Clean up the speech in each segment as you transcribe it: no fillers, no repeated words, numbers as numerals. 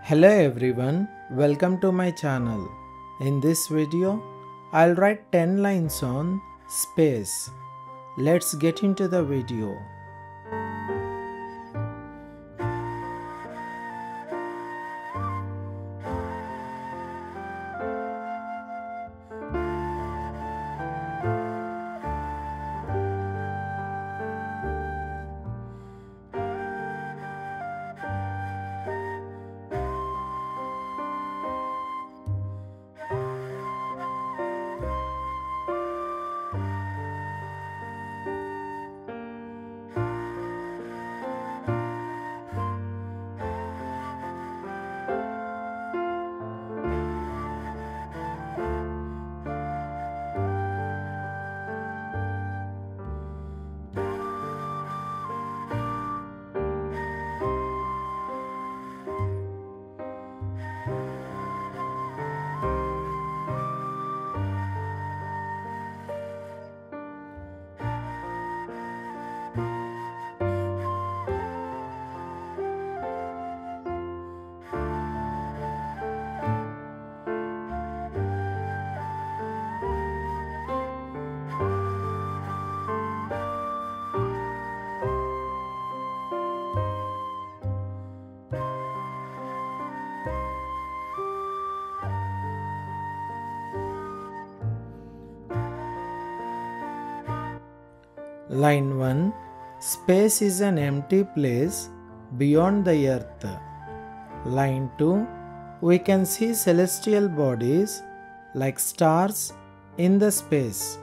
Hello everyone, welcome to my channel. In this video, I'll write 10 lines on space. Let's get into the video. Line 1. Space is an empty place beyond the earth. Line 2. We can see celestial bodies like stars in the space.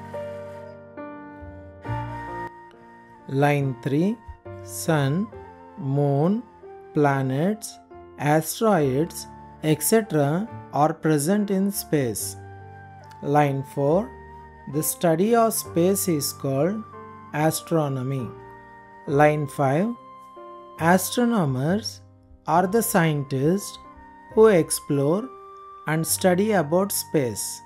Line 3. Sun moon, planets, asteroids, etc. are present in space. Line 4. The study of space is called astronomy. Line 5. Astronomers are the scientists who explore and study about space.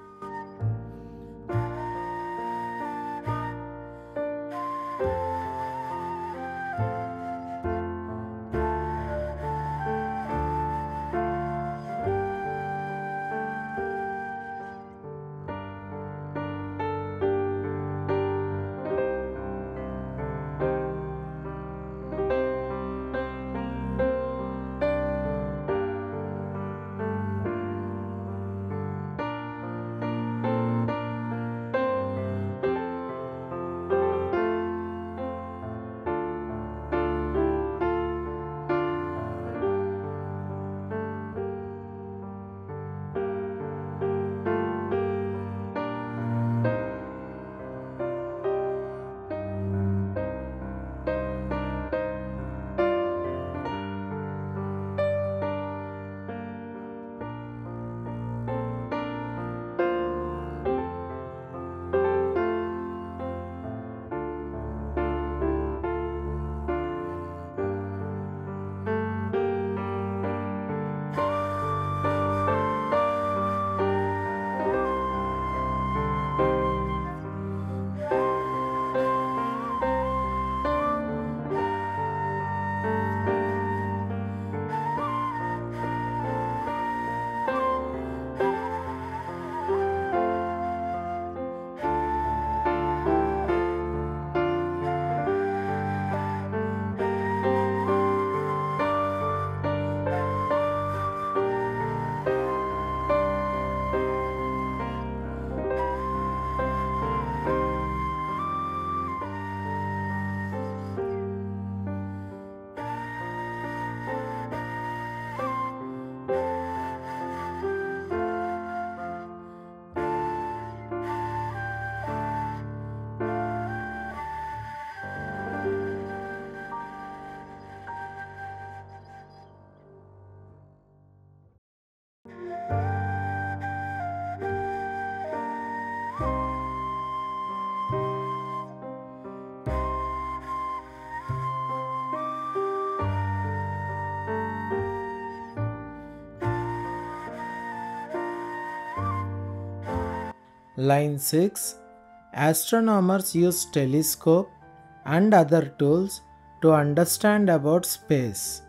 Line 6. Astronomers use telescope and other tools to understand about space.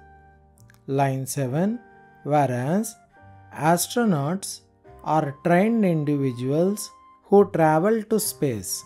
Line 7. Whereas astronauts are trained individuals who travel to space.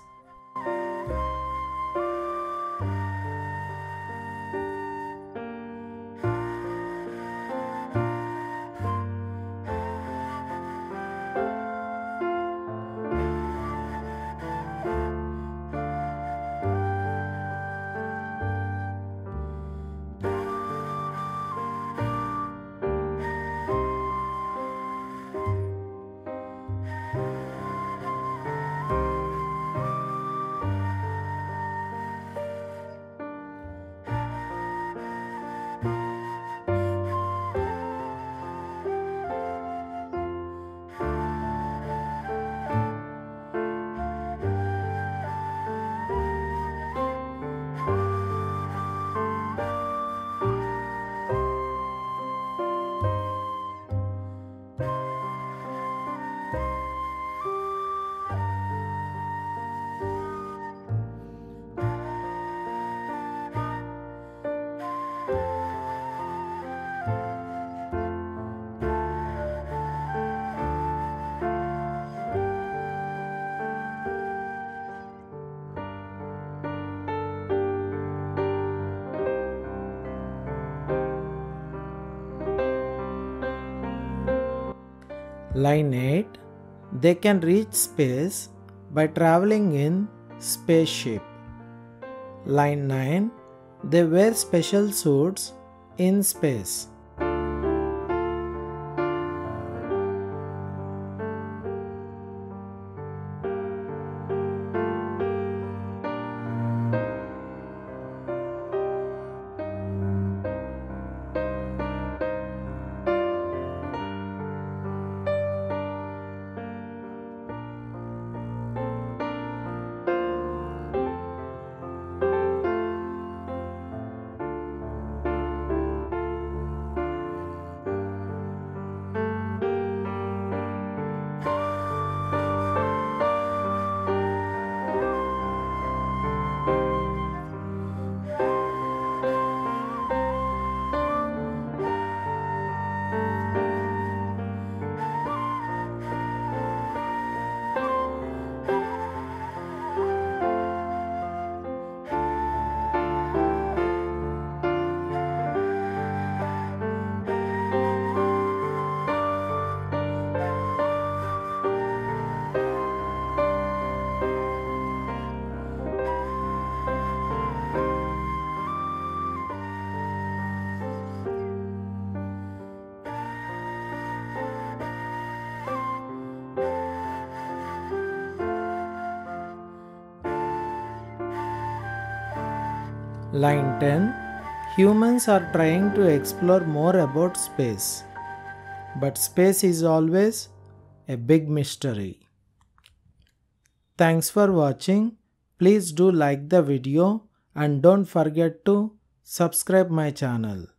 Line 8. They can reach space by traveling in spaceship. Line 9. They wear special suits in space. Line 10. Humans are trying to explore more about space. But space is always a big mystery. Thanks for watching. Please do like the video and don't forget to subscribe my channel.